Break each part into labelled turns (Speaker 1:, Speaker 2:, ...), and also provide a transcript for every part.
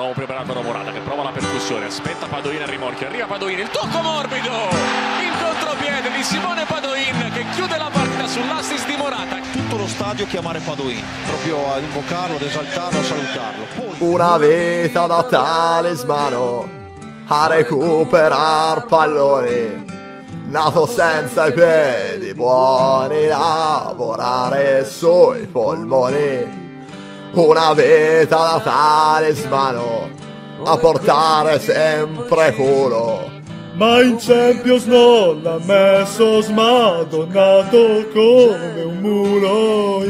Speaker 1: prova preparato Morata che prova la percussione, aspetta Padoin al rimorchio, arriva Padoin, il tocco morbido in contropiede di Simone Padoin che chiude la partita sull'assist di Morata.
Speaker 2: Tutto lo stadio a chiamare Padoin, proprio a invocarlo, ad esaltarlo, a salutarlo.
Speaker 3: Una vita da talismano a recuperar palloni, nato senza i piedi buoni, lavorare sui polmoni. Una vita da talismano a portare sempre culo,
Speaker 4: ma in Champions non l'ha messo smadonnato come un mulo.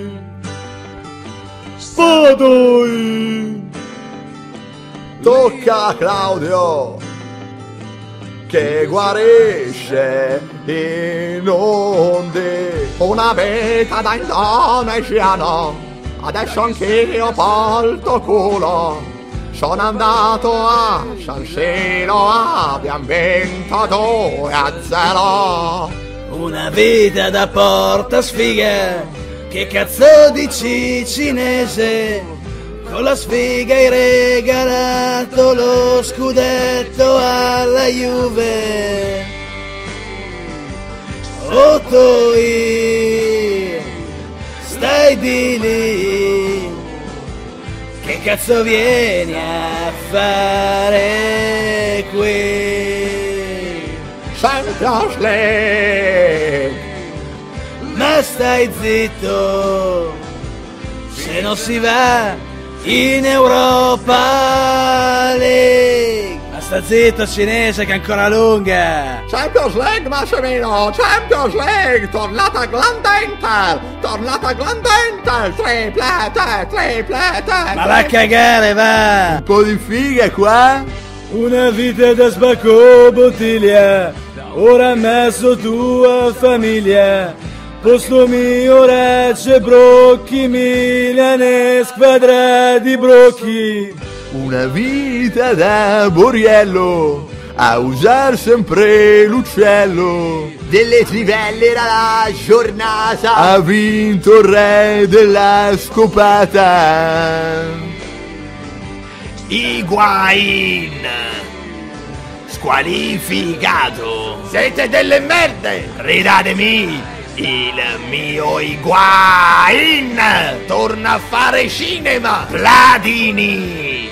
Speaker 4: Padoin.
Speaker 3: Tocca a Claudio che guarisce in onde. Una vita da indonesiano, adesso anch'io porto culo. Sono andato a San Siro, abbiamo vinto 2-0.
Speaker 5: Una vita da porta sfiga, che cazzo dici cinese? Con la sfiga hai regalato lo scudetto alla Juve. Ottoi, stai di lì, che cazzo vieni a fare qui?
Speaker 3: Champions League.
Speaker 5: Ma stai zitto, se non si va in Europa League. Ma sta zitto cinese che è ancora lunga.
Speaker 3: Champions League Massimino, Champions League, tornata grande Inter, tornata grande Inter, triplete.
Speaker 5: Ma va a cagare, va.
Speaker 3: Un po' di fighe qua.
Speaker 4: Una vita da sbacco bottiglia, ora messo tua famiglia. Posto mio Recce Brocchi, Milane, squadra di Brocchi.
Speaker 3: Una vita da Borriello, a usare sempre l'uccello. Delle trivelle la giornata, ha vinto il re della scopata.
Speaker 6: Higuain, squalificato. Siete delle merde. Ridatemi il mio Higuain. Torna a fare cinema. Platini,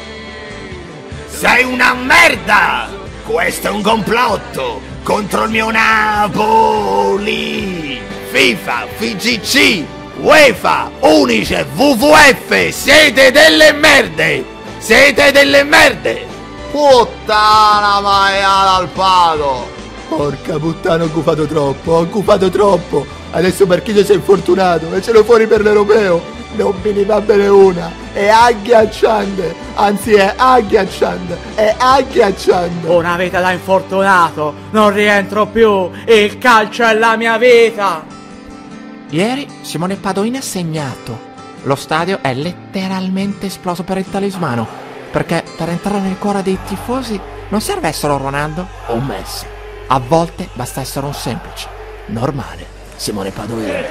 Speaker 6: sei una merda. Questo è un complotto contro il mio Napoli. FIFA, FIGC, UEFA, Unicef, WWF, siete delle merde. Siete delle merde!
Speaker 3: Puttana maiala al pago! Porca puttana, ho gufato troppo! Adesso Marchino si è infortunato e ce lo fuori per l'europeo! Non me ne va bene una! È agghiacciante! Anzi è agghiacciante!
Speaker 7: Una vita da infortunato! Non rientro più! Il calcio è la mia vita!
Speaker 8: Ieri Simone Padoin ha segnato. Lo stadio è letteralmente esploso per il talismano, perché per entrare nel cuore dei tifosi non serve essere Ronaldo o Messi. A volte basta essere un semplice, normale Simone Padoin.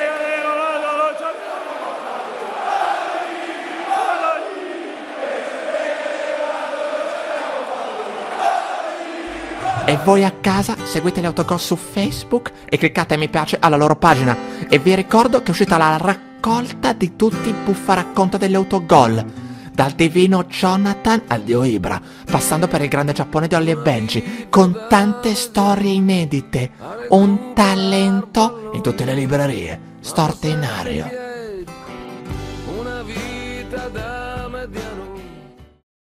Speaker 8: E voi a casa seguite gli autogol su Facebook e cliccate mi piace alla loro pagina. E vi ricordo che è uscita la raccolta di tutti i buffaracconta degli autogol, dal divino Jonathan al dio Ibra, passando per il grande Giappone di Ollie e Benji, con tante storie inedite, un talento in tutte le librerie, straordinario.
Speaker 9: Una vita da